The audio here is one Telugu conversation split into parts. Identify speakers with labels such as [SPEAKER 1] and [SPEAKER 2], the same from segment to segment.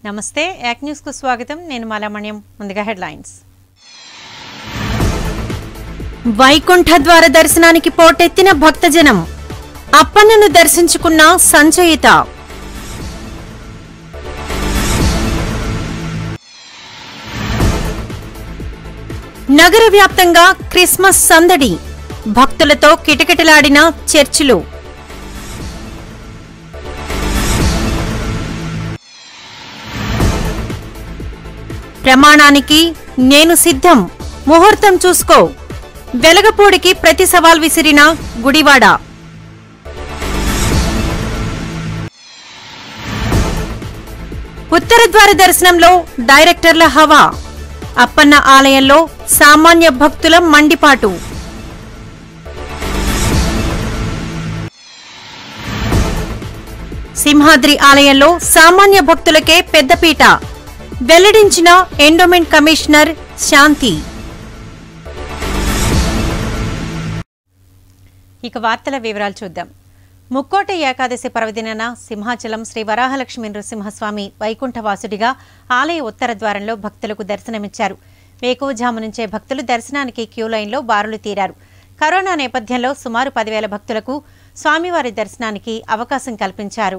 [SPEAKER 1] నమస్తే యాక్ న్యూస్ కు స్వాగతం నేను మాలామణ్యం ముందుగా హెడ్లైన్స్ వైకుంఠ ద్వార దర్శనానికి పోటెత్తిన భక్తజనం అప్పన్నను దర్శించుకున్న సంచయిత నగర వ్యాప్తంగా క్రిస్మస్ సందడి భక్తులతో కిటకిటలాడిన చర్చిలు ప్రమాణానికి నేను సిద్ధం ముహూర్తం చూసుకో వెలగపూడికి ప్రతి సవాల్ విసిరిన గుడివాడ ఉత్తర ద్వార దర్శనంలో డైరెక్టర్ల హవా అప్పన్న ఆలయంలో సామాన్య భక్తుల మండిపాటు సింహాద్రి ఆలయంలో సామాన్య భక్తులకే పెద్దపీట వెల్లడించిన ఎండోమెంట్ కమిషనర్ శాంతి. ఇక వార్తల వివరాలు చూద్దాం. ముక్కోట ఏకాదశి పర్వదినాన సింహాచలం శ్రీ వరాహలక్ష్మీ నృసింహస్వామి వైకుంఠవాసుడిగా ఆలయ ఉత్తర ద్వారంలో భక్తులకు దర్శనమిచ్చారు. వేకువజాము నుంచే భక్తులు దర్శనానికి క్యూ లైన్లో బారులు తీరారు. కరోనా నేపథ్యంలో సుమారు 10,000 భక్తులకు స్వామివారి దర్శనానికి అవకాశం కల్పించారు.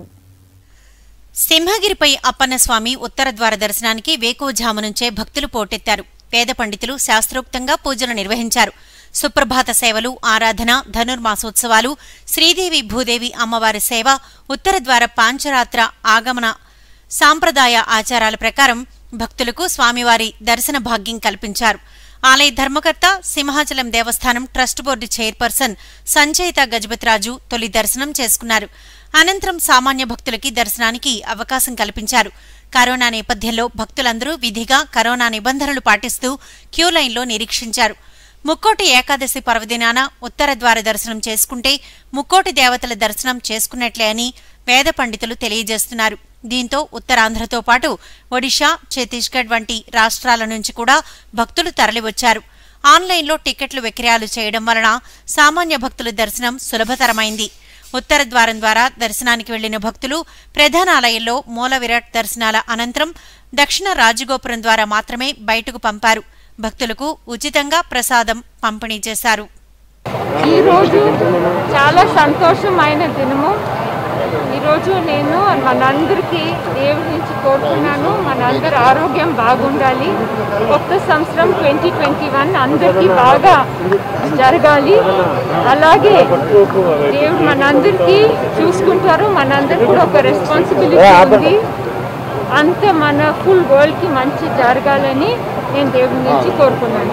[SPEAKER 1] సింహగిరిపై అప్పన్నస్వామి ఉత్తర ద్వార దర్శనానికి వేకువజాము నుంచే భక్తులు పోటెత్తారు. వేద పండితులు శాస్త్రోక్తంగా పూజలు నిర్వహించారు. సుప్రభాత సేవలు, ఆరాధన, ధనుర్మాసోత్సవాలు, శ్రీదేవి భూదేవి అమ్మవారి సేవ, ఉత్తర ద్వార పాంచరాత్ర ఆగమన సాంప్రదాయ ఆచారాల ప్రకారం భక్తులకు స్వామివారి దర్శన భాగ్యం కల్పించారు. ఆలయ ధర్మకర్త Simhachalam Devasthanam trust board chairperson Sanchaita Gajapathiraju తొలి దర్శనం చేసుకున్నారు. అనంతరం సామాన్య భక్తులకి దర్శనానికి అవకాశం కల్పించారు. కరోనా నేపథ్యంలో భక్తులందరూ విధిగా కరోనా నిబంధనలు పాటిస్తూ క్యూ లైన్లో నిరీక్షించారు. ముక్కోటి ఏకాదశి పర్వదినాన ఉత్తర ద్వార దర్శనం చేసుకుంటే ముక్కోటి దేవతల దర్శనం చేసుకున్నట్లే అని వేద పండితులు తెలియజేస్తున్నారు. దీంతో ఉత్తరాంధ్రతో పాటు ఒడిషా, ఛత్తీస్గఢ్ వంటి రాష్ట్రాల నుంచి కూడా భక్తులు తరలివచ్చారు. ఆన్లైన్లో టికెట్లు విక్రయాలు చేయడం వలన సామాన్య భక్తుల దర్శనం సులభతరమైంది. ఉత్తర ద్వారం ద్వారా దర్శనానికి వెళ్లిన భక్తులు ప్రధానాలయంలో మూల విరాట్ దర్శనాల అనంతరం దక్షిణ రాజగోపురం ద్వారా మాత్రమే బయటకు పంపారు. భక్తులకు ఉచితంగా ప్రసాదం పంపిణీ చేశారు.
[SPEAKER 2] ఈరోజు చాలా సంతోషమైన దినము. ఈరోజు నేను మనందరికీ దేవుడి నుంచి కోరుకున్నాను, మనందరి ఆరోగ్యం బాగుండాలి. కొత్త సంవత్సరం 2021 అందరికీ బాగా జరగాలి. అలాగే దేవుడు మనందరికీ చూసుకుంటారు. మనందరికీ కూడా ఒక రెస్పాన్సిబిలిటీ ఉంది. అంత మన ఫుల్ వరల్డ్కి మంచి జరగాలని నేను దేవుడి నుంచి కోరుకున్నాను.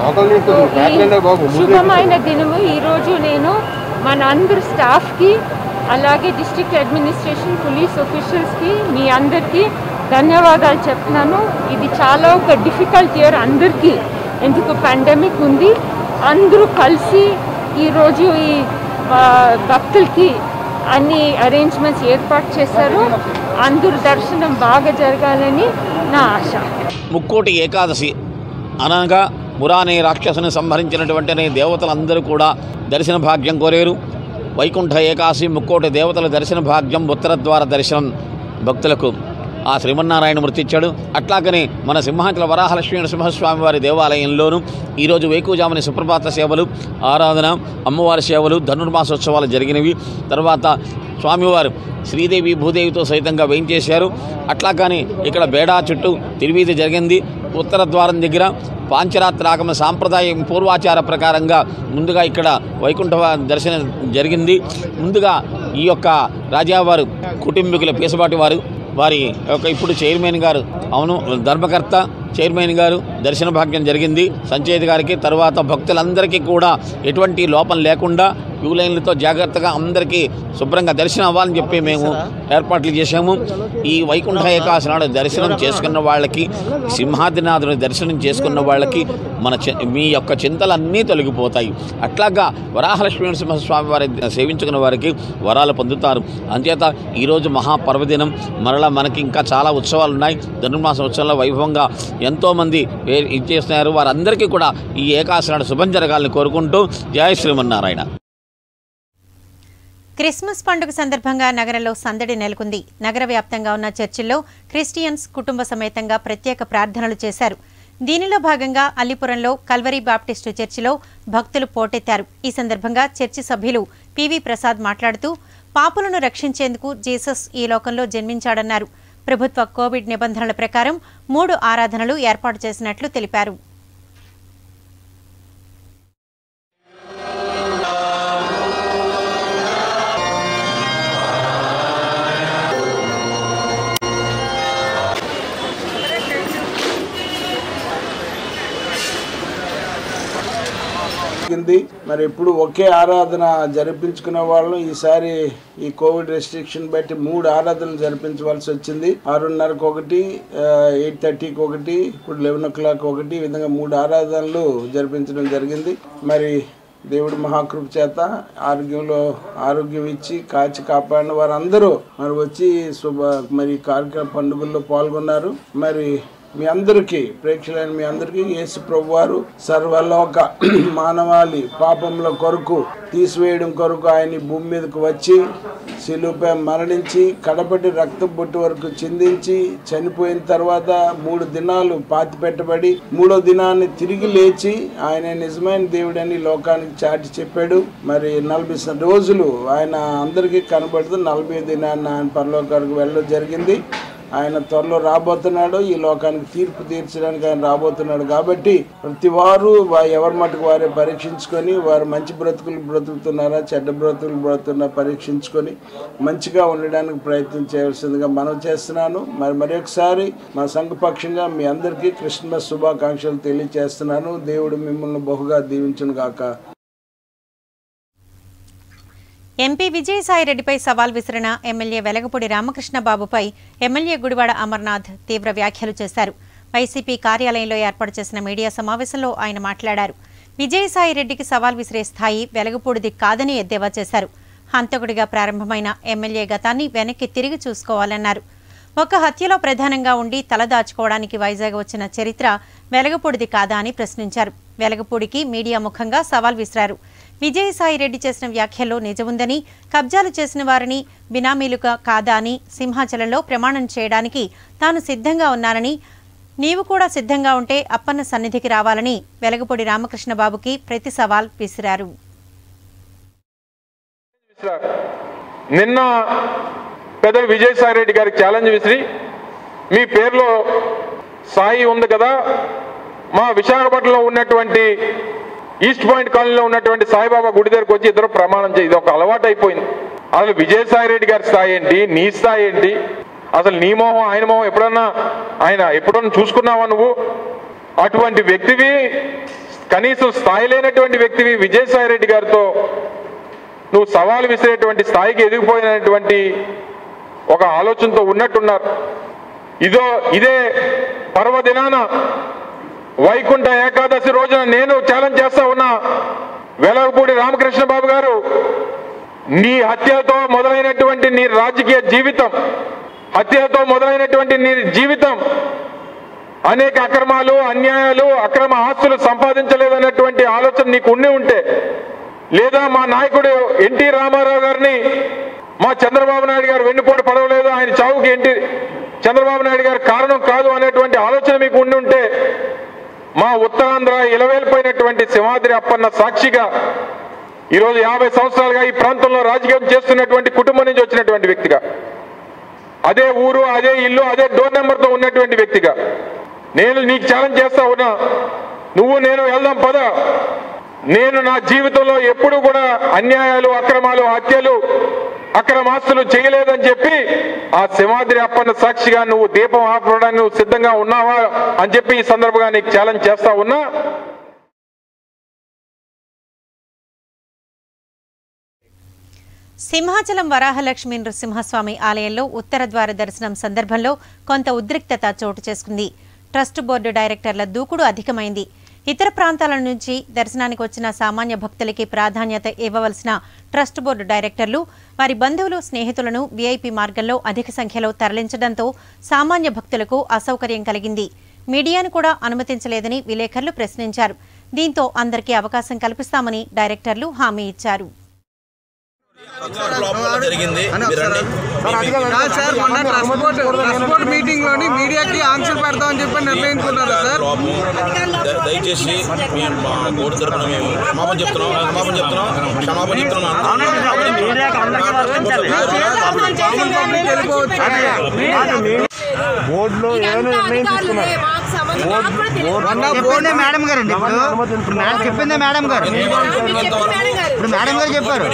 [SPEAKER 2] శుభమైన దినము. ఈరోజు నేను మన అందరి స్టాఫ్కి అలాగే డిస్ట్రిక్ట్ అడ్మినిస్ట్రేషన్, పోలీస్ ఆఫీషియల్స్కి మీ అందరికీ ధన్యవాదాలు చెప్తున్నాను. ఇది చాలా ఒక డిఫికల్ట్ ఇయర్ అందరికీ, ఎందుకు పాండమిక్ ఉంది. అందరూ కలిసి ఈరోజు ఈ భక్తులకి అన్ని అరేంజ్మెంట్స్ ఏర్పాటు చేశారు. అందరూ దర్శనం బాగా జరగాలని నా ఆశ.
[SPEAKER 3] ముక్కోటి ఏకాదశి అనగా మురానే రాక్షసుని సంహరించినటువంటి దేవతలందరూ కూడా దర్శన భాగ్యం కోరారు. వైకుంఠ ఏకాదశి ముక్కోటి దేవతల దర్శన భాగ్యం, ఉత్తర ద్వార దర్శనం భక్తులకు ఆ శ్రీమన్నారాయణ మృతిచ్చాడు. అట్లాగనే మన సింహాచల వరాహలక్ష్మీ నరసింహస్వామి వారి దేవాలయంలోనూ ఈరోజు వేకువజాముని సుప్రభాత సేవలు, ఆరాధన, అమ్మవారి సేవలు, ధనుర్మాసోత్సవాలు జరిగినవి. తర్వాత స్వామివారు శ్రీదేవి భూదేవితో సైతంగా వేయించేశారు. అట్లాగని ఇక్కడ బేడా చుట్టూ తిరువీధి జరిగింది. ఉత్తర ద్వారం దగ్గర పాంచరాత్రాగమ సాంప్రదాయం పూర్వాచార ప్రకారంగా ముందుగా ఇక్కడ వైకుంఠ దర్శనం జరిగింది. ముందుగా ఈ యొక్క రాజావారు కుటుంబీకుల పేసపాటి వారి యొక్క ఇప్పుడు చైర్మన్ గారు, అవును ధర్మకర్త చైర్మన్ గారు దర్శన భాగ్యం జరిగింది సంచయిత గారికి. తర్వాత భక్తులందరికీ కూడా ఎటువంటి లోపం లేకుండా క్యూ లైన్లతో జాగ్రత్తగా అందరికీ శుభ్రంగా దర్శనం అవ్వాలని చెప్పి మేము ఏర్పాట్లు చేశాము. ఈ వైకుంఠ ఏకాదశి నాడు దర్శనం చేసుకున్న వాళ్ళకి, సింహాద్రినాథుని దర్శనం చేసుకున్న వాళ్ళకి మీ యొక్క చింతలన్నీ తొలగిపోతాయి. అట్లాగా వరాహలక్ష్మీ నరసింహస్వామి వారి సేవించుకున్న వారికి వరాలు పొందుతారు. అంచేత ఈరోజు మహాపర్వదినం. మరలా మనకి ఇంకా చాలా ఉత్సవాలు ఉన్నాయి. ధనుర్మాస ఉత్సవంలో వైభవంగా ఎంతోమంది ఇచ్చేస్తున్నారు. వారందరికీ కూడా ఈ ఏకాదశి నాడు శుభం జరగాలని కోరుకుంటూ జయ శ్రీమన్నారాయణ.
[SPEAKER 1] క్రిస్మస్ పండుగ సందర్భంగా నగరంలో సందడి నెలకొంది. నగర వ్యాప్తంగా ఉన్న చర్చిల్లో క్రిస్టియన్స్ కుటుంబ సమేతంగా ప్రత్యేక ప్రార్థనలు చేశారు. దీనిలో భాగంగా అల్లిపురంలో కల్వరీ బాప్టిస్టు చర్చిలో భక్తులు పోటెత్తారు. ఈ సందర్భంగా చర్చి సభ్యులు పివి ప్రసాద్ మాట్లాడుతూ పాపులను రక్షించేందుకు జీసస్ ఈ లోకంలో జన్మించాడన్నారు. ప్రభుత్వ కోవిడ్ నిబంధనల ప్రకారం 3 ఆరాధనలు ఏర్పాటు చేసినట్లు తెలిపారు.
[SPEAKER 4] మరి ఎప్పుడు ఒకే ఆరాధన జరిపించుకునే వాళ్ళం ఈసారి ఈ కోవిడ్ రెస్ట్రిక్షన్ బట్టి 3 ఆరాధనలు జరిపించవలసి వచ్చింది. 6:30కి ఒకటి, 8:30కి ఒకటి, ఇప్పుడు 11 o'clock ఒకటి, ఈ విధంగా 3 ఆరాధనలు జరిపించడం జరిగింది. మరి దేవుడి మహాకృప చేత ఆరోగ్యం ఇచ్చి కాచి కాపాడిన వారందరూ మరి వచ్చి మరి కార్యక్రమ పండుగల్లో పాల్గొన్నారు. మరి మీ అందరికీ ప్రేక్షకులైన మీ అందరికీ యేసు ప్రభువారు సర్వలోక మానవాళి పాపముల కొరకు తీసివేయడం కొరకు ఆయన భూమి మీదకు వచ్చి శిలువపై మరణించి కడపటి రక్తం బొట్టు వరకు చిందించి చనిపోయిన తర్వాత 3 దినాలు పాతి పెట్టబడి 3వ దినాన్ని తిరిగి లేచి ఆయన నిజమైన దేవుడని లోకానికి చాటి చెప్పాడు. మరి 40 రోజులు ఆయన అందరికీ కనబడుతూ 40వ దినాన్ని ఆయన పరలోకానికి వెళ్ళడం జరిగింది. ఆయన త్వరలో రాబోతున్నాడు. ఈ లోకానికి తీర్పు తీర్చడానికి ఆయన రాబోతున్నాడు. కాబట్టి ప్రతి వారు ఎవరి మటుకు వారే పరీక్షించుకొని వారు మంచి బ్రతుకులు బ్రతుకుతున్నారా చెడ్డ బ్రతుకులు బ్రతుకుతున్నారా పరీక్షించుకొని మంచిగా ఉండడానికి ప్రయత్నం చేయవలసిందిగా మనం చేస్తున్నాను. మరొకసారి మా సంఘపక్షంగా మీ అందరికీ క్రిస్మస్ శుభాకాంక్షలు తెలియజేస్తున్నాను. దేవుడు మిమ్మల్ని బహుగా దీవించును గాక.
[SPEAKER 1] ఎంపీ విజయసాయిరెడ్డిపై సవాల్ విసిరిన ఎమ్మెల్యే వెలగపూడి రామకృష్ణబాబుపై ఎమ్మెల్యే గుడివాడ అమర్నాథ్ తీవ్ర వ్యాఖ్యలు చేశారు. వైసీపీ కార్యాలయంలో ఏర్పాటు చేసిన మీడియా సమావేశంలో ఆయన మాట్లాడారు. విజయసాయిరెడ్డికి సవాల్ విసిరే స్థాయి వెలగపూడిది కాదని ఎద్దేవా చేశారు. హంతకుడిగా ప్రారంభమైన ఎమ్మెల్యే గతాన్ని వెనక్కి తిరిగి చూసుకోవాలన్నారు. ఒక హత్యలో ప్రధానంగా ఉండి తలదాచుకోవడానికి వైజాగ్ వచ్చిన చరిత్ర వెలగపూడిది కాదా అని ప్రశ్నించారు. వెలగపూడికి మీడియా ముఖంగా సవాల్ విసిరారు. విజయసాయిరెడ్డి చేసిన వ్యాఖ్యల్లో నిజముందని, కబ్జాలు చేసిన వారిని బినామీలుగా కాదా అని సింహాచలంలో ప్రమాణం చేయడానికి తాను సిద్ధంగా ఉన్నానని, నీవు కూడా సిద్ధంగా ఉంటే అప్పన్న సన్నిధికి రావాలని వెలగపూడి రామకృష్ణబాబుకి ప్రతి సవాల్ విసిరారు.
[SPEAKER 5] నిన్న పెద్దలు విజయసాయిరెడ్డి గారికి ఛాలెంజ్ విసిరి మీ పేరులో సాయి ఉంది కదా, మా విశాఖపట్నంలో ఉన్నటువంటి ఈస్ట్ పాయింట్ కాలనీలో ఉన్నటువంటి సాయిబాబా గుడి దగ్గరకు వచ్చి ఇద్దరు ప్రమాణం చేయి. ఇది ఒక అలవాటు అయిపోయింది. అసలు విజయసాయిరెడ్డి గారి స్థాయి ఏంటి, నీ స్థాయి ఏంటి, అసలు నీ మోహం ఆయన మోహం ఎప్పుడన్నా చూసుకున్నావా నువ్వు? అటువంటి వ్యక్తివి, కనీసం స్థాయి లేనటువంటి వ్యక్తివి విజయసాయిరెడ్డి గారితో నువ్వు సవాలు విసిరేటువంటి స్థాయికి ఎదిగిపోయినటువంటి ఒక ఆలోచనతో ఉన్నట్టున్నారు. ఇదే పర్వదినాన వైకుంఠ ఏకాదశి రోజున నేను ఛాలెంజ్ చేస్తా ఉన్నా, వెలగపూడి రామకృష్ణ బాబు గారు, నీ హత్యతో మొదలైనటువంటి నీ రాజకీయ జీవితం, హత్యతో మొదలైనటువంటి నీ జీవితం అనేక అక్రమాలు, అన్యాయాలు, అక్రమ ఆస్తులు సంపాదించలేదన్నటువంటి ఆలోచన నీకు ఉంటే, లేదా మా నాయకుడు ఎన్టీ రామారావు గారిని మా చంద్రబాబు నాయుడు గారు వెన్నుపోటు పడవలేదు, ఆయన చావుకి చంద్రబాబు నాయుడు గారు కారణం కాదు అనేటువంటి ఆలోచన మీకు ఉంటే, మా ఉత్తరాంధ్ర ఇలవేలిపోయినటువంటి సింహాద్రి అప్పన్న సాక్షిగా ఈరోజు 50 సంవత్సరాలుగా ఈ ప్రాంతంలో రాజకీయం చేస్తున్నటువంటి కుటుంబం నుంచి వచ్చినటువంటి వ్యక్తిగా, అదే ఊరు, అదే ఇల్లు, అదే డోర్ నెంబర్తో ఉన్నటువంటి వ్యక్తిగా నేను నీకు ఛాలెంజ్ చేస్తా ఉన్నా, నువ్వు నేను వెళ్దాం పద. నేను నా జీవితంలో ఎప్పుడు కూడా అన్యాయాలు, అక్రమాలు, హత్యలు, అక్రమాస్తులు చేయలేదని చెప్పి ఆ సింహాద్రి అప్పన్న సాక్షిగా నువ్వు దీపం ఆపడానికి నువ్వు సిద్ధంగా ఉన్నావా అని చెప్పి ఈ సందర్భంగా నీకు ఛాలెంజ్ చేస్తా ఉన్నా.
[SPEAKER 1] సింహాచలం వరాహలక్ష్మీ నృసింహస్వామి ఆలయంలో ఉత్తర ద్వార దర్శనం సందర్భంలో కొంత ఉద్రిక్తత చోటు చేసుకుంది. ట్రస్ట్ బోర్డు డైరెక్టర్ల దూకుడు అధికమైంది. ఇతర ప్రాంతాల నుంచి దర్శనానికి వచ్చిన సామాన్య భక్తులకి ప్రాధాన్యత ఇవ్వవలసిన ట్రస్ట్ బోర్డు డైరెక్టర్లు వారి బంధువులు, స్నేహితులను వీఐపీ మార్గంలో అధిక సంఖ్యలో తరలించడంతో సామాన్య భక్తులకు అసౌకర్యం కలిగింది. మీడియాను కూడా అనుమతించలేదని విలేకరులు ప్రశ్నించారు. దీంతో అందరికీ అవకాశం కల్పిస్తామని డైరెక్టర్లు హామీ ఇచ్చారు.
[SPEAKER 6] జరిగింది మీటింగ్ లోని మీడియాకి ఆన్సర్ పెడతామని చెప్పి నిర్ణయించుకున్నారు సార్. దయచేసి కోర్టు తరఫున మేము క్షమాపణ చెప్తున్నాం.
[SPEAKER 7] బోర్డులో ఏమైనా నిర్ణయం తీసుకున్నారు మేడం గారు అండి. ఇప్పుడు చెప్పిందే మేడం గారు. ఇప్పుడు మేడం గారు చెప్పారు.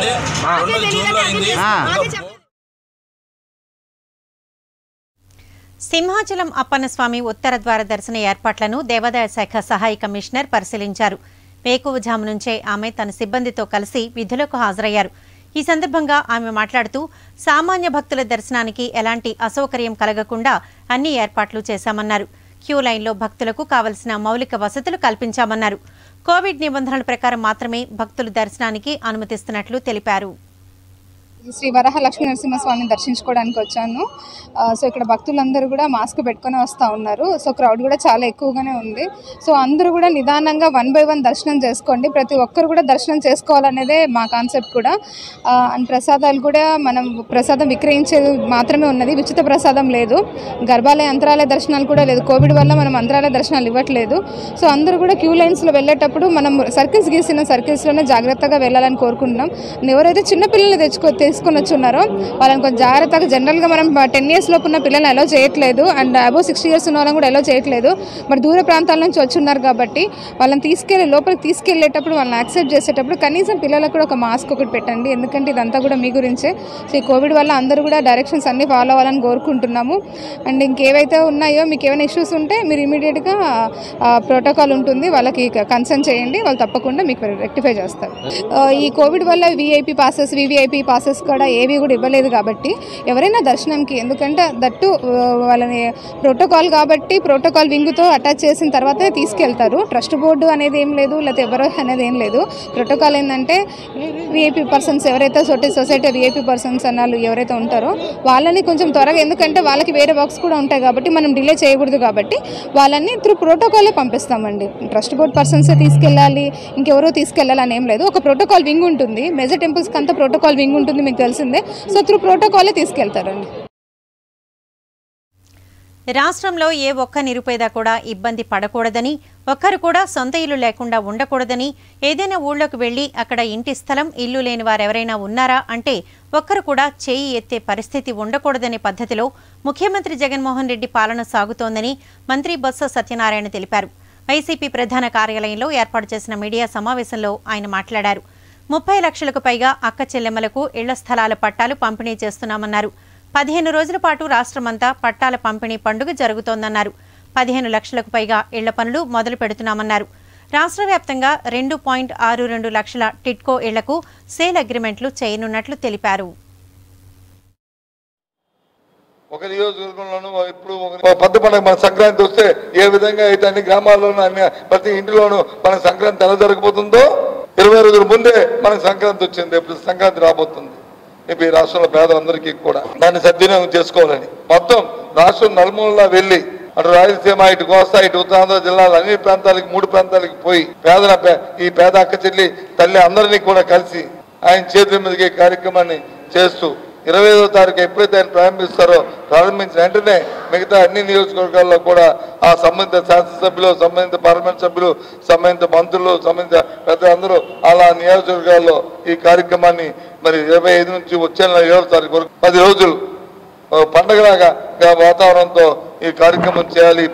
[SPEAKER 1] సింహాచలం అప్పన్నస్వామి ఉత్తర ద్వార దర్శన ఏర్పాట్లను దేవాదాయ శాఖ సహాయ కమిషనర్ పరిశీలించారు. వేకువజాము నుంచే ఆమె తన సిబ్బందితో కలిసి విధులకు హాజరయ్యారు. ఈ సందర్భంగా ఆమె మాట్లాడుతూ సామాన్య భక్తుల దర్శనానికి ఎలాంటి అసౌకర్యం కలగకుండా అన్ని ఏర్పాట్లు చేశామన్నారు. క్యూ లైన్లో భక్తులకు కావలసిన మౌలిక వసతులు కల్పించామన్నారు. కోవిడ్ నిబంధనల ప్రకారం మాత్రమే భక్తులు దర్శనానికి అనుమతిస్తున్నట్లు తెలిపారు.
[SPEAKER 8] శ్రీ వరాహ లక్ష్మీ నరసింహస్వామిని దర్శించుకోవడానికి వచ్చాను. సో ఇక్కడ భక్తులందరూ కూడా మాస్క్ పెట్టుకొని వస్తూ ఉన్నారు. సో క్రౌడ్ కూడా చాలా ఎక్కువగానే ఉంది. సో అందరూ కూడా నిదానంగా 1 by 1 దర్శనం చేసుకోండి. ప్రతి ఒక్కరు కూడా దర్శనం చేసుకోవాలనేదే మా కాన్సెప్ట్ కూడా. అండ్ ప్రసాదాలు కూడా మనం ప్రసాదం విక్రయించేది మాత్రమే ఉన్నది, ఉచిత ప్రసాదం లేదు. గర్భాలయ అంతరాలయ దర్శనాలు కూడా లేదు. కోవిడ్ వల్ల మనం అంతరాలయ దర్శనాలు ఇవ్వట్లేదు. సో అందరూ కూడా క్యూ లైన్స్లో వెళ్ళేటప్పుడు మనం సర్కిల్స్ గీసిన సర్కిల్స్లోనే జాగ్రత్తగా వెళ్ళాలని కోరుకుంటున్నాం. ఎవరైతే చిన్నపిల్లల్ని తీసుకొని వచ్చున్నారో వాళ్ళని కొంచెం జాగ్రత్తగా, జనరల్గా మనం 10 years లోపు ఉన్న పిల్లల్ని అలో చేయట్లేదు. అండ్ అబోవ్ 60 years ఉన్న వాళ్ళని కూడా అలో చేయట్లేదు. మరి దూర ప్రాంతాల నుంచి వచ్చున్నారు కాబట్టి వాళ్ళని లోపలికి తీసుకెళ్లేటప్పుడు వాళ్ళని యాక్సెప్ట్ చేసేటప్పుడు కనీసం పిల్లలకు కూడా ఒక మాస్క్ ఒకటి పెట్టండి. ఎందుకంటే ఇదంతా కూడా మీ గురించే. సో ఈ కోవిడ్ వల్ల అందరూ కూడా డైరెక్షన్స్ అన్ని ఫాలో అవ్వాలని కోరుకుంటున్నాము. అండ్ ఇంకేవైతే ఉన్నాయో మీకు ఏమైనా ఇష్యూస్ ఉంటే మీరు ఇమీడియట్గా ప్రోటోకాల్ ఉంటుంది, వాళ్ళకి కన్సర్న్ చేయండి, వాళ్ళు తప్పకుండా మీకు రెక్టిఫై చేస్తారు. ఈ కోవిడ్ వల్ల విఐపి పాసెస్, వివిఐపి పాసెస్ కూడా ఏవి కూడా ఇవ్వలేదు కాబట్టి ఎవరైనా దర్శనంకి, ఎందుకంటే దట్టు వాళ్ళని ప్రోటోకాల్ కాబట్టి ప్రోటోకాల్ వింగ్తో అటాచ్ చేసిన తర్వాతే తీసుకెళ్తారు. ట్రస్ట్ బోర్డు అనేది ఏం లేదు, లేకపోతే ఎవరో అనేది ఏం లేదు. ప్రోటోకాల్ ఏంటంటే విఐపి పర్సన్స్ ఎవరైతే సొసైటీ విఐపి పర్సన్స్ అన్నారు ఎవరైతే ఉంటారో వాళ్ళని కొంచెం త్వరగా, ఎందుకంటే వాళ్ళకి వేరే వర్క్స్ కూడా ఉంటాయి కాబట్టి మనం డిలే చేయకూడదు కాబట్టి వాళ్ళని త్రూ ప్రోటోకాలే పంపిస్తామండి. ట్రస్ట్ బోర్డ్ పర్సన్సే తీసుకెళ్ళాలి, ఇంకెవరో తీసుకెళ్ళాలని ఏం లేదు. ఒక ప్రోటోకాల్ వింగ్ ఉంటుంది, మేజర్ టెంపుల్స్కి అంతా ప్రోటోకాల్ వింగ్ ఉంటుంది, మీకు తెలిసిందే. సో త్రూ ప్రోటోకాలే తీసుకెళ్తారండి.
[SPEAKER 1] రాష్ట్రంలో ఏ ఒక్క నిరుపేద కూడా ఇబ్బంది పడకూడదని, ఒక్కరు కూడా సొంత ఇల్లు లేకుండా ఉండకూడదని, ఏదైనా ఊళ్ళోకి వెళ్లి అక్కడ ఇంటి స్థలం, ఇల్లు లేని వారెవరైనా ఉన్నారా అంటే ఒక్కరు కూడా చేయి ఎత్తే పరిస్థితి ఉండకూడదనే పద్ధతిలో ముఖ్యమంత్రి జగన్మోహన్ రెడ్డి పాలన సాగుతోందని మంత్రి బొత్స సత్యనారాయణ తెలిపారు. వైసీపీ ప్రధాన కార్యాలయంలో ఏర్పాటు చేసిన మీడియా సమావేశంలో ఆయన మాట్లాడారు. 30 లక్షలకు పైగా అక్క చెల్లెమ్మలకు ఇళ్ల స్థలాల పట్టాలు పంపిణీ చేస్తున్నామన్నారు. 15 రోజుల పాటు రాష్ట్రమంతా పట్టాల పంపిణీ పండుగ జరుగుతోందన్నారు. 15 లక్షలకు పైగా ఇళ్ల పనులు మొదలు పెడుతున్నామన్నారు. రాష్ట్ర వ్యాప్తంగా 2.62 లక్షల టిట్కో ఇళ్లకు సేల్ అగ్రిమెంట్లు చేయనున్నట్లు తెలిపారు.
[SPEAKER 9] ఒక నియోజకవర్గంలోనూ ఇప్పుడు పెద్ద పండుగ మన సంక్రాంతి వస్తే ఏ విధంగా అయితే అన్ని గ్రామాల్లోనూ అన్ని ప్రతి ఇంటిలోనూ మన సంక్రాంతి ఎలా జరగబోతుందో 20 రోజుల ముందే మనకు సంక్రాంతి వచ్చింది. ఇప్పుడు సంక్రాంతి రాబోతుంది. ఇప్పుడు ఈ రాష్ట్రంలో పేదలందరికీ కూడా దాన్ని సద్వినియోగం చేసుకోవాలని మొత్తం రాష్ట్రం నలుమూలలా వెళ్ళి అటు రాయలసీమ, ఇటు కోస్తా, ఇటు ఉత్తరాంధ్ర జిల్లాలు అన్ని ప్రాంతాలకి 3 ప్రాంతాలకి పోయి ఈ పేద అక్క చెల్లి తల్లి అందరినీ కూడా కలిసి ఆయన చేతుల మీదకి కార్యక్రమాన్ని చేస్తూ 25వ తారీఖు ఎప్పుడైతే ఆయన ప్రారంభించిన వెంటనే మిగతా అన్ని నియోజకవర్గాల్లో కూడా ఆ సంబంధిత శాసనసభ్యులు, సంబంధిత పార్లమెంట్ సభ్యులు, సంబంధిత మంత్రులు, సంబంధిత పెద్దలందరూ అలా నియోజకవర్గాల్లో ఈ కార్యక్రమాన్ని మరి 25 నుంచి వచ్చే నెల 7వ తారీఖు వరకు 10 రోజులు పండగలాగా వాతావరణంతో ఈ కార్యక్రమం చేయాలి.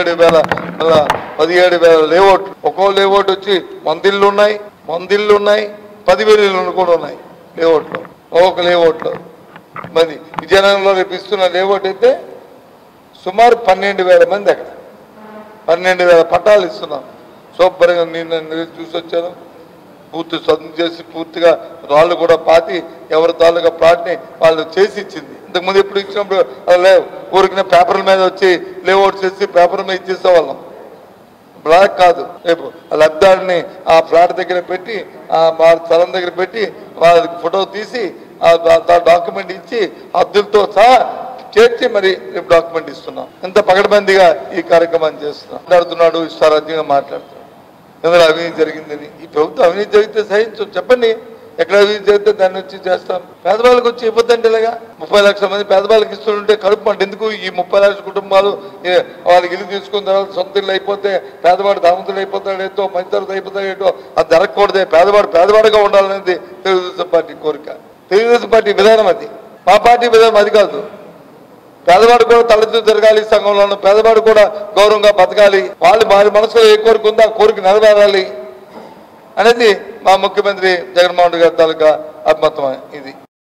[SPEAKER 9] 17,000 లేఅవుట్లు, ఒక్కో లేఅవుట్ వచ్చి 100 ఇళ్ళు ఉన్నాయి, 10,000 ఇళ్ళు కూడా ఉన్నాయి లేఅవుట్లో, ఒక్కొక్క లేఅవుట్లో. మరి విజయనగరంలో రేపు ఇస్తున్న లేఅవుట్ అయితే సుమారు 12,000 మంది, అక్కడ 12,000 పట్టాలు ఇస్తున్నాం. శుభ్రంగా నేను చూసి వచ్చాను. పూర్తి స్వతంత్రం చేసి పూర్తిగా రాళ్ళు కూడా పాతి ఎవరి తాలూకా ప్లాట్ని వాళ్ళు చేసి ఇచ్చింది. ఇంతకుముందు ఎప్పుడు ఇచ్చినప్పుడు అలా లేవు, ఊరికిన పేపర్ల మీద వచ్చి లేఅవుట్స్ చేసి పేపర్ మీద ఇచ్చేసేవాళ్ళం. బ్లాక్ కాదు, రేపు ఆ లబ్ధాన్ని ఆ ఫ్లాట్ దగ్గర పెట్టి ఆ స్థలం దగ్గర పెట్టి వాళ్ళకి ఫోటో తీసి డాక్యుమెంట్ ఇచ్చి హద్దులతో సహా చేర్చి మరి రేపు డాక్యుమెంట్ ఇస్తున్నాం. ఎంత పకడ్బందీగా ఈ కార్యక్రమాన్ని చేస్తున్నాం. మాట్లాడుతున్నాడు, ఇష్టారాజ్యంగా మాట్లాడుతున్నాడు, ఇందులో అవినీతి జరిగిందని. ఈ ప్రభుత్వం అవినీతి జరిగితే సహించు, చెప్పండి. ఎక్కడ అభివృద్ధి చేస్తే దాన్ని వచ్చి చేస్తాం. పేదవాళ్ళకి వచ్చి ఇబ్బంది అంటే ఇలాగా 30 లక్షల మంది పేదవాళ్ళకి ఇస్తుంటే కడుపు అంటే ఎందుకు? ఈ 30 లక్షల కుటుంబాలు వాళ్ళకి ఇల్లు తీసుకున్న తర్వాత సొంత ఇల్లు అయిపోతే పేదవాడు ధనవంతుడు అయిపోతాడేటో మంచి అయిపోతాడేటో అది జరగకూడదే. పేదవాడుగా ఉండాలనేది తెలుగుదేశం పార్టీ కోరిక, తెలుగుదేశం పార్టీ విధానం. అది మా పార్టీ విధానం అది కాదు. పేదవాడు కూడా తలెత్తు జరగాలి, సంఘంలోనూ పేదవాడు కూడా గౌరవంగా బతకాలి, వారి మనసులో ఏ కోరిక ఉందో ఆ కోరిక నెరవేరాలి అనేది మా ముఖ్యమంత్రి జగన్మోహన్ రెడ్డి గారి తాలూకా అభిమతం. ఇది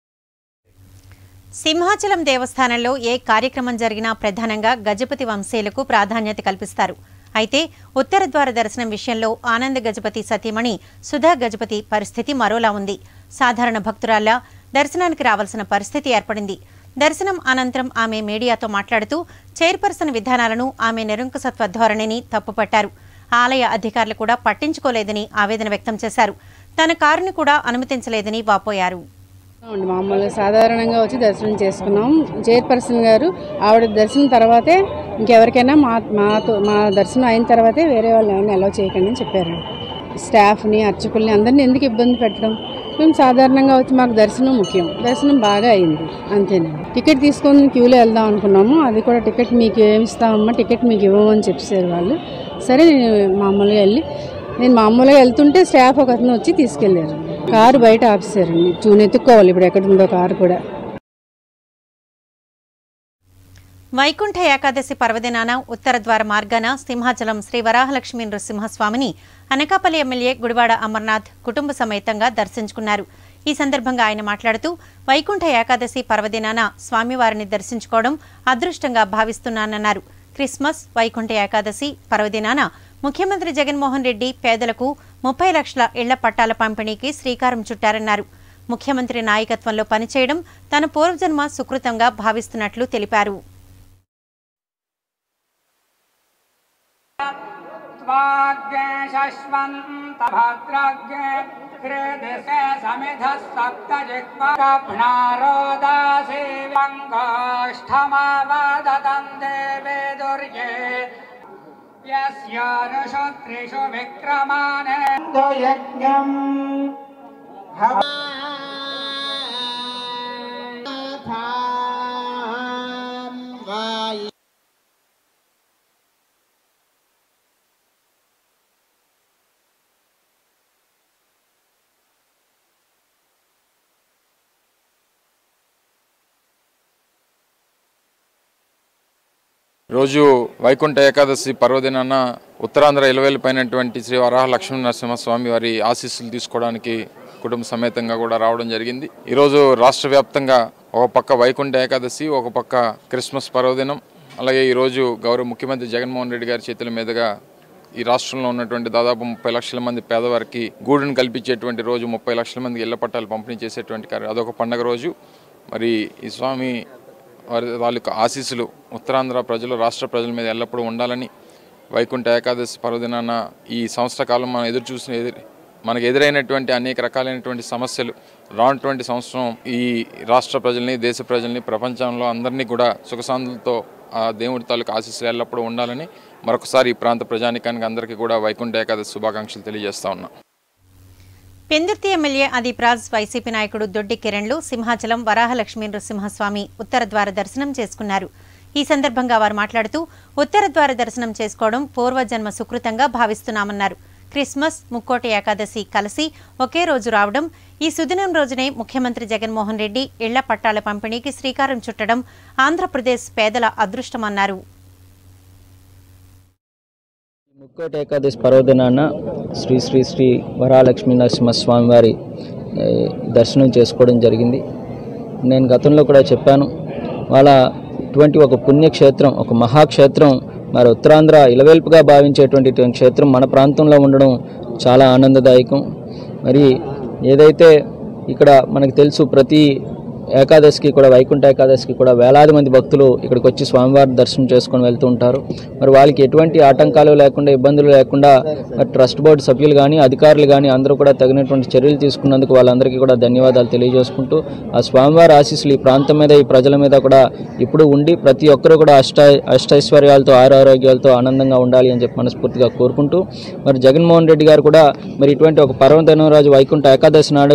[SPEAKER 1] సింహాచలం దేవస్థానంలో ఏ కార్యక్రమం జరిగినా ప్రధానంగా గజపతి వంశీయులకు ప్రాధాన్యత కల్పిస్తారు. అయితే ఉత్తర ద్వార దర్శనం విషయంలో ఆనంద గజపతి సతీమణి సుధా గజపతి పరిస్థితి మరోలా ఉంది. సాధారణ భక్తురాల్లా దర్శనానికి రావాల్సిన పరిస్థితి ఏర్పడింది. దర్శనం అనంతరం ఆమె మీడియాతో మాట్లాడుతూ చైర్పర్సన్ విధానాలను, ఆమె నిరంకుశత్వ ధోరణిని తప్పుపట్టారు. ఆలయ అధికారులు కూడా పట్టించుకోలేదని ఆవేదన వ్యక్తం చేశారు. తన కారుని కూడా అనుమతించలేదని వాపోయారు.
[SPEAKER 10] మామూలుగా సాధారణంగా వచ్చి దర్శనం చేసుకున్నాం. చైర్పర్సన్ గారు ఆవిడ దర్శనం తర్వాతే ఇంకెవరికైనా మా దర్శనం అయిన తర్వాతే వేరే వాళ్ళు ఎవరిని అలౌ చేయకండి అని చెప్పారు. స్టాఫ్ని, అర్చకుల్ని అందరినీ ఎందుకు ఇబ్బంది పెట్టడం? మేము సాధారణంగా వచ్చి మాకు దర్శనం ముఖ్యం. దర్శనం బాగా అయింది, అంతేనండి. టికెట్ తీసుకొని క్యూలో వెళ్దాం అనుకున్నాము. అది కూడా టికెట్ మీకు ఏమి ఇస్తామమ్మా, టికెట్ మీకు ఇవ్వమని చెప్పేసారు వాళ్ళు. సరే నేను మామూలుగా వెళ్తుంటే స్టాఫ్ ఒక అతను వచ్చి తీసుకెళ్లారు. కారు బయట ఆపేశారండి. ఎత్తుక్కోవాలి ఇప్పుడు ఎక్కడుందో కారు కూడా.
[SPEAKER 1] వైకుంఠ ఏకాదశి పర్వదినాన ఉత్తర ద్వార మార్గాన సింహాచలం శ్రీ వరాహలక్ష్మీ నృసింహస్వామిని అనకాపల్లి ఎమ్మెల్యే గుడివాడ అమర్నాథ్ కుటుంబ సమేతంగా దర్శించుకున్నారు. ఈ సందర్భంగా ఆయన మాట్లాడుతూ వైకుంఠ ఏకాదశి పర్వదినాన స్వామివారిని దర్శించుకోవడం అదృష్టంగా భావిస్తున్నానన్నారు. క్రిస్మస్, వైకుంఠ ఏకాదశి పర్వదినాన ముఖ్యమంత్రి జగన్మోహన్ రెడ్డి పేదలకు 30 లక్షల ఇళ్ల పట్టాల పంపిణీకి శ్రీకారం చుట్టారన్నారు. ముఖ్యమంత్రి నాయకత్వంలో పనిచేయడం తన పూర్వజన్మ సుకృతంగా భావిస్తున్నట్లు తెలిపారు.
[SPEAKER 5] రోజు వైకుంఠ ఏకాదశి పర్వదినాన ఉత్తరాంధ్ర ఇలవేలిపోయినటువంటి శ్రీ వరాహ లక్ష్మీ నరసింహస్వామి వారి ఆశీస్సులు తీసుకోవడానికి కుటుంబ సమేతంగా కూడా రావడం జరిగింది. ఈరోజు రాష్ట్ర వ్యాప్తంగా ఒక పక్క వైకుంఠ ఏకాదశి, ఒక పక్క క్రిస్మస్ పర్వదినం, అలాగే ఈరోజు గౌరవ ముఖ్యమంత్రి జగన్మోహన్ రెడ్డి గారి చేతుల మీదుగా ఈ రాష్ట్రంలో ఉన్నటువంటి దాదాపు 30 లక్షల మంది పేదవారికి గూడును కల్పించేటువంటి రోజు, 30 లక్షల మందికి ఇళ్ల పట్టాలు పంపిణీ చేసేటువంటి అదొక పండగ రోజు. మరి ఈ స్వామి వాళ్ళకి ఆశీస్సులు ఉత్తరాంధ్ర ప్రజలు, రాష్ట్ర ప్రజల మీద ఎల్లప్పుడూ ఉండాలని వైకుంఠ ఏకాదశి పర్వదినాన ఈ సంవత్సర కాలం మనం మనకు ఎదురైనటువంటి అనేక రకాలైనటువంటి సమస్యలు రానటువంటి సంవత్సరం ఈ రాష్ట్ర ప్రజల్ని, దేశ ప్రజల్ని, ప్రపంచంలో అందరినీ కూడా సుఖశాంతులతో ఆ దేవుడి తాలూకు ఆశీస్సులు ఎల్లప్పుడూ ఉండాలని మరొకసారి ఈ ప్రాంత ప్రజానికానికి అందరికీ కూడా వైకుంఠ ఏకాదశి శుభాకాంక్షలు తెలియజేస్తా ఉన్నా.
[SPEAKER 1] పెందుర్తి ఎమ్మెల్యే అదీప్రాజ్, వైసీపీ నాయకుడు దొడ్డి కిరణ్లు సింహాచలం వరాహలక్ష్మీ నృసింహస్వామి ఉత్తర ద్వార దర్శనం చేసుకున్నారు. ఈ సందర్భంగా వారు మాట్లాడుతూ ఉత్తర ద్వార దర్శనం చేసుకోవడం పూర్వజన్మ సుకృతంగా భావిస్తున్నామన్నారు. క్రిస్మస్, ముక్కోటి ఏకాదశి కలిసి ఒకే రోజు రావడం, ఈ సుదినం రోజునే ముఖ్యమంత్రి జగన్మోహన్ రెడ్డి ఇళ్ల పట్టాల పంపిణీకి శ్రీకారం చుట్టడం ఆంధ్రప్రదేశ్ పేదల అదృష్టమన్నారు.
[SPEAKER 11] ముక్కోటి ఏకాదశి పర్వదినాన శ్రీ శ్రీ శ్రీ వరాలక్ష్మీ నరసింహస్వామి వారి దర్శనం చేసుకోవడం జరిగింది. నేను గతంలో కూడా చెప్పాను, వాళ్ళ ఇటువంటి ఒక పుణ్యక్షేత్రం, ఒక మహాక్షేత్రం, మరి ఉత్తరాంధ్ర ఇలవేల్పుగా భావించేటువంటి క్షేత్రం మన ప్రాంతంలో ఉండడం చాలా ఆనందదాయకం. మరి ఏదైతే ఇక్కడ మనకు తెలుసు, ప్రతి ఏకాదశికి కూడా, వైకుంఠ ఏకాదశికి కూడా వేలాది మంది భక్తులు ఇక్కడికి వచ్చి స్వామివారి దర్శనం చేసుకొని వెళ్తూ ఉంటారు. మరి వాళ్ళకి ఎటువంటి ఆటంకాలు లేకుండా, ఇబ్బందులు లేకుండా మరి ట్రస్ట్ బోర్డు సభ్యులు కానీ, అధికారులు కానీ అందరూ కూడా తగినటువంటి చర్యలు తీసుకున్నందుకు వాళ్ళందరికీ కూడా ధన్యవాదాలు తెలియజేసుకుంటూ, ఆ స్వామివారి ఆశీస్సులు ఈ ప్రాంతం మీద, ఈ ప్రజల మీద కూడా ఇప్పుడు ఉండి ప్రతి ఒక్కరూ కూడా అష్టైశ్వర్యాలతో, ఆరోగ్యాలతో ఆనందంగా ఉండాలి అని చెప్పి మనస్ఫూర్తిగా కోరుకుంటూ, మరి జగన్మోహన్ రెడ్డి గారు కూడా మరి ఇటువంటి ఒక పర్వదినం రోజు వైకుంఠ ఏకాదశి నాడు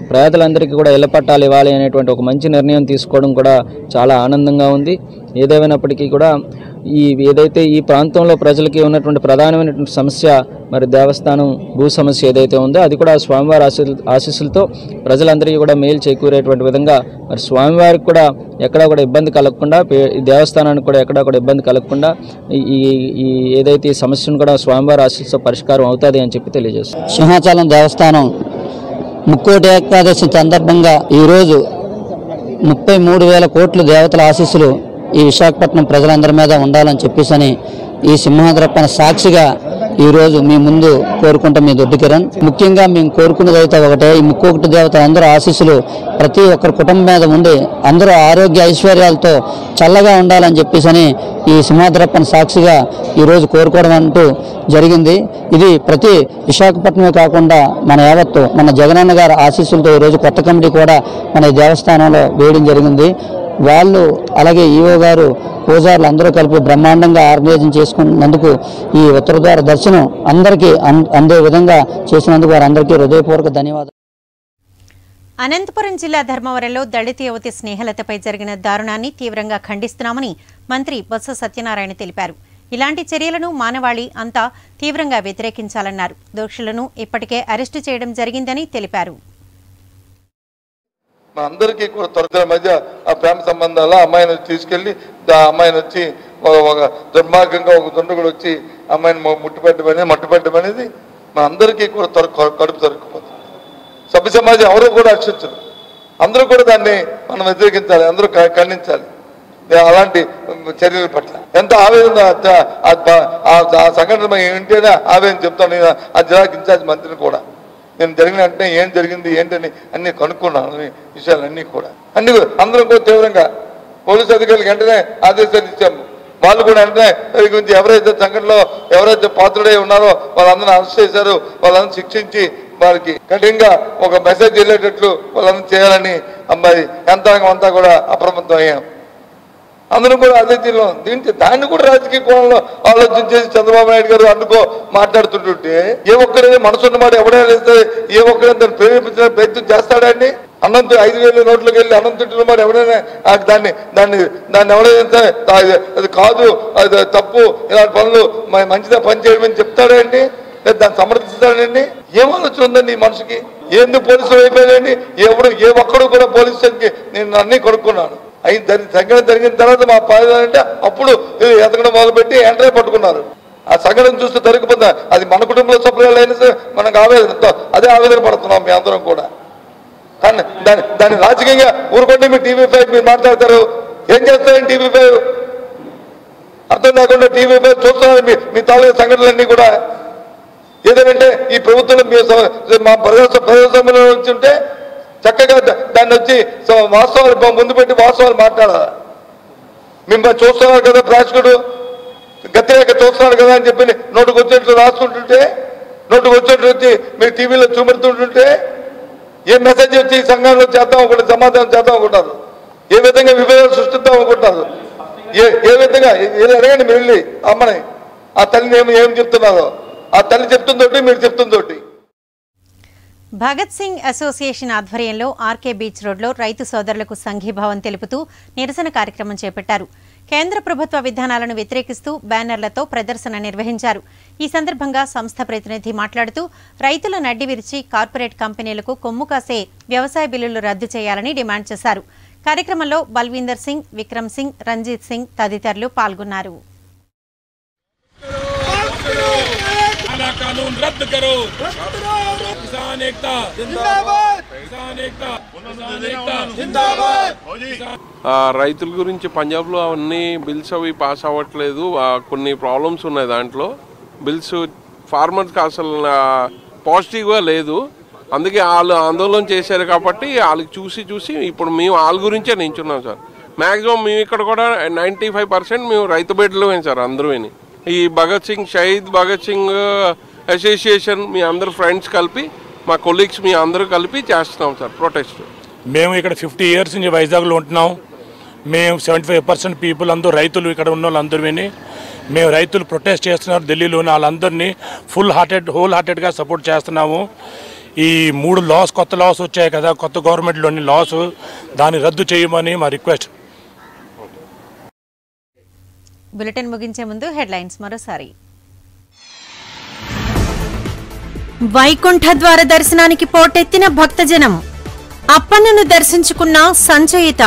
[SPEAKER 11] పేదలందరికీ కూడా ఇళ్ల పట్టాలు ఇవ్వాలి అనేటువంటి ఒక మంచి నిర్ణయం తీసుకోవడం కూడా చాలా ఆనందంగా ఉంది. ఏదేమైనప్పటికీ కూడా ఏదైతే ఈ ప్రాంతంలో ప్రజలకి ఉన్నటువంటి ప్రధానమైనటువంటి సమస్య మరి దేవస్థానం భూ సమస్య ఏదైతే ఉందో అది కూడా స్వామివారి ఆశీస్సులతో ప్రజలందరికీ కూడా మేలు చేకూరేటువంటి విధంగా మరి స్వామివారికి కూడా ఎక్కడా కూడా ఇబ్బంది కలగకుండా, ఈ దేవస్థానానికి కూడా ఎక్కడా కూడా ఇబ్బంది కలగకుండా ఈ ఏదైతే ఈ సమస్యను కూడా స్వామివారి ఆశీస్సుతో పరిష్కారం అవుతుంది అని చెప్పి తెలియజేస్తాం.
[SPEAKER 12] సింహాచలం దేవస్థానం ముక్కోటి ఏకాదశి సందర్భంగా ఈరోజు 33,000 కోట్ల దేవతల ఆశీస్సులు ఈ విశాఖపట్నం ప్రజలందరి మీద ఉండాలని చెప్పేసి ఈ సింహాద్రప్పన సాక్షిగా ఈరోజు మీ ముందు కోరుకుంటాం. మీ దొడ్డి కిరణ్, ముఖ్యంగా మేము కోరుకున్నది అయితే ఒకటే, ఈ ముక్కోటి దేవతల అందరూ ఆశీస్సులు ప్రతి ఒక్కరి కుటుంబం మీద ఉండి అందరూ ఆరోగ్య ఐశ్వర్యాలతో చల్లగా ఉండాలని చెప్పేసి ఈ సింహాద్రప్పన సాక్షిగా ఈరోజు కోరుకోవడం అంటూ జరిగింది. ఇది ప్రతి విశాఖపట్నమే కాకుండా మన యావత్తు మన జగనన్న గారి ఆశీస్సులతో ఈరోజు కొత్త కమిటీ కూడా మన దేవస్థానంలో వేయడం జరిగింది. వాళ్ళు అలాగే ఈఓ గారు, పూజారులు అందరూ కలిపి బ్రహ్మాండంగా ఆర్గనైజేషన్ చేసుకున్నందుకు ఈ ఉత్తరద్వార దర్శనం అందరికీ అందే విధంగా చేసినందుకు వారందరికీ హృదయపూర్వక ధన్యవాదాలు.
[SPEAKER 1] అనంతపురం జిల్లా ధర్మవరంలో దళిత యువతి స్నేహలతపై జరిగిన దారుణాన్ని తీవ్రంగా ఖండిస్తున్నామని మంత్రి బొత్స సత్యనారాయణ తెలిపారు. ఇలాంటి చర్యలను మానవాళి అంతా తీవ్రంగా వ్యతిరేకించాలన్నారు. దోషులను ఇప్పటికే అరెస్టు చేయడం జరిగిందని తెలిపారు.
[SPEAKER 9] మా అందరికీ కూడా త్వరగా మధ్య ఆ ప్రేమ సంబంధాల అమ్మాయిని వచ్చి తీసుకెళ్ళి అమ్మాయిని వచ్చి ఒక దుర్మార్గంగా ఒక దుండగుడు వచ్చి అమ్మాయిని మట్టుపెట్టడం అనేది మా అందరికీ కూడా కడుపు తరుక్కుపోతుంది. సభ్య సమాజం ఎవరు కూడా హర్షించరు. అందరూ కూడా దాన్ని మనం వ్యతిరేకించాలి, అందరూ ఖండించాలి అలాంటి చర్యల పట్ల. ఎంత ఆవేదన ఆ సంఘటన ఏంటనే ఆవేదన చెప్తాను. నేను ఆ జిల్లాకి ఇన్ఛార్జ్ మంత్రిని కూడా నేను జరిగిన అంటే ఏం జరిగింది ఏంటని అన్ని కనుక్కున్నాను. విషయాలన్నీ కూడా అందరం కూడా తీవ్రంగా పోలీసు అధికారులకు వెంటనే ఆదేశాలు ఇచ్చాము. వాళ్ళు కూడా వెంటనే దాని గురించి ఎవరైతే సంఘటనలో ఎవరైతే పాత్రుడై ఉన్నారో వాళ్ళందరూ అరెస్ట్ చేశారు, వాళ్ళందరూ శిక్షించి వారికి కఠినంగా ఒక మెసేజ్ వెళ్ళేటట్లు వాళ్ళందరూ చేయాలని అమ్మాయి యంత్రాంగం అంతా కూడా అప్రమత్తం అయ్యాం. అందరూ కూడా అదే తీరులో దాన్ని కూడా రాజకీయ కోణంలో ఆలోచన చేసి చంద్రబాబు నాయుడు గారు అందుకో మాట్లాడుతుంటుంటే ఏ ఒక్కరైనా మనసున్న మాట ఎవడైనా వేస్తే ఏ ఒక్కరైనా దాన్ని ప్రేరేపించిన ప్రయత్నం చేస్తాడండి. అన్నం 5,000 నోట్లకు వెళ్ళి అన్నం తింటున్న మాట ఎవడైనా దాన్ని ఎవరైనా అది కాదు, అది తప్పు, ఇలాంటి పనులు మంచిదా పని చేయడమని చెప్తాడండి, దాన్ని సమర్థిస్తాడండి. ఏం ఆలోచన ఉందండి ఈ మనిషికి? ఎందుకు పోలీసులు అయిపోయాడండి? ఏ ఒక్కడు కూడా పోలీస్ స్టేషన్కి నేను అన్నీ కొనుక్కున్నాను. సంఘటన జరిగిన తర్వాత మా పాదంటే అప్పుడు ఎతకడం మొదలుపెట్టి ఎంట్రీ పట్టుకున్నారు. ఆ సంఘటన చూస్తే దొరికిపోతుంది. అది మన కుటుంబంలో సభ్యులు అయినా సరే మనకు అదే ఆవేదన పడుతున్నాం మీ అందరం కూడా. కానీ దాన్ని రాజకీయంగా ఊరుకుంటే మీ TV5 మీరు మాట్లాడతారు. ఏం చేస్తారండి TV5? అర్థం కాకుండా TV5 చూస్తున్నారు మీ తాలూకు సంఘటనలన్నీ కూడా. ఏదంటే ఈ ప్రభుత్వంలో మా ప్రజాస్వామ్యంలో వచ్చి ఉంటే చక్కగా దాన్ని వచ్చి వాస్తవాలు ముందు పెట్టి వాస్తవాలు మాట్లాడాలి. మిమ్మల్ని చూస్తున్నారు కదా, ప్రాసిక్యూడు గతిరేక చూస్తున్నారు కదా అని చెప్పి నోటుకు వచ్చేట్లు రాస్తుంటుంటే, నోటుకు వచ్చేట్లు వచ్చి మీరు టీవీలో చూపెడుతుంటుంటే ఏ మెసేజ్ వచ్చి సంఘంలో చేద్దాం అనుకుంటారు, సమాధానం చేద్దాం అనుకుంటారు, ఏ విధంగా విభేదాలు సృష్టిద్దాం అనుకుంటారు, ఏ విధంగా అడగండి మీరు వెళ్ళి అమ్మని. ఆ తల్లిని ఏం చెప్తున్నారో ఆ తల్లి చెప్తుందోటి మీరు చెప్తుందోటి.
[SPEAKER 1] భగత్ సింగ్ అసోసియేషన్ ఆధ్వర్యంలో ఆర్కే బీచ్ రోడ్లో రైతు సోదరులకు సంఘీభావం తెలుపుతూ నిరసన కార్యక్రమం చేపట్టారు. కేంద్ర ప్రభుత్వ విధానాలను వ్యతిరేకిస్తూ బ్యానర్లతో ప్రదర్శన నిర్వహించారు. ఈ సందర్భంగా సంస్థ ప్రతినిధి మాట్లాడుతూ రైతుల నడ్డి విరిచి కార్పొరేట్ కంపెనీలకు కొమ్ము కాసే వ్యవసాయ బిల్లులు రద్దు చేయాలని డిమాండ్ చేశారు. కార్యక్రమంలో బల్వీందర్ సింగ్, విక్రమ్ సింగ్, రంజిత్ సింగ్ తదితరులు పాల్గొన్నారు.
[SPEAKER 13] రైతుల గురించి పంజాబ్లో అన్ని బిల్స్ అవి పాస్ అవ్వట్లేదు. కొన్ని ప్రాబ్లమ్స్ ఉన్నాయి దాంట్లో. బిల్స్ ఫార్మర్స్కి అసలు పాజిటివ్గా లేదు. అందుకే వాళ్ళు ఆందోళన చేశారు కాబట్టి వాళ్ళకి చూసి ఇప్పుడు మేము వాళ్ళ గురించే నించున్నాం సార్. మ్యాక్సిమం మేము ఇక్కడ కూడా 95% మేము రైతు బిడ్డలమే సార్. అందరూ ఈ భగత్ సింగ్ షహీద్ భగత్ సింగ్ అసోసియేషన్ మీ అందరు ఫ్రెండ్స్ కలిపి మా కొలీగ్స్ మీ అందరూ కలిపి చేస్తున్నాం సార్ ప్రొటెస్ట్.
[SPEAKER 14] మేము ఇక్కడ 50 ఇయర్స్ నుంచి వైజాగ్లో ఉంటున్నాం. మేము 75% పీపుల్ అందరూ రైతులు, ఇక్కడ ఉన్న వాళ్ళందరూ మేము రైతులు ప్రొటెస్ట్ చేస్తున్నారు ఢిల్లీలోని. వాళ్ళందరినీ హోల్ హార్టెడ్గా సపోర్ట్ చేస్తున్నాము. ఈ 3 లాస్ కొత్త లాస్ వచ్చాయి కదా, కొత్త గవర్నమెంట్లోని లాస్, దాన్ని రద్దు చేయమని మా రిక్వెస్ట్.
[SPEAKER 1] బులెటిన్ ముగించే ముందు హెడ్లైన్స్ మరోసారి. వైకుంఠ ద్వార దర్శనానికి పోటెత్తిన భక్తజనం, అప్పన్నను దర్శించుకున్న సంచయిత.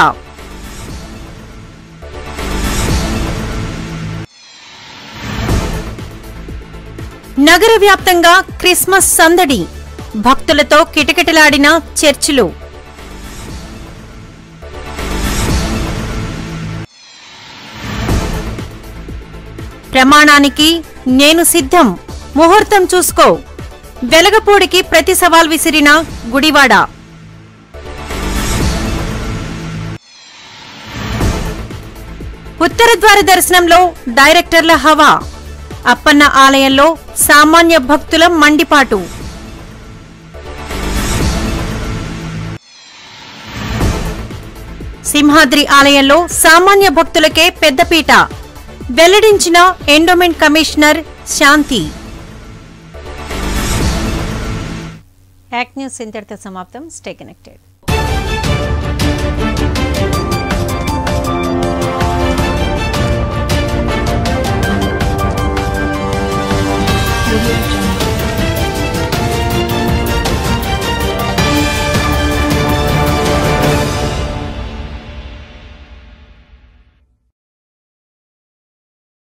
[SPEAKER 1] నగర వ్యాప్తంగా క్రిస్మస్ సందడి, భక్తులతో కిటకిటలాడిన చర్చిలు. ప్రమాణానికి నేను సిద్ధం, ముహూర్తం చూసుకో, వెలగపూడికి ప్రతి సవాల్ విసిరిన గుడివాడ. ఉత్తర ద్వార దర్శనంలో డైరెక్టర్ల హవా, అప్పన్న ఆలయంలో సామాన్య భక్తుల మండిపాటు. సింహాద్రి ఆలయంలో సామాన్య భక్తులకే పెద్దపీట, వెల్లడించిన endowment commissioner Shanthi. Act news ఇంతటితో సమాప్తం. Stay connected.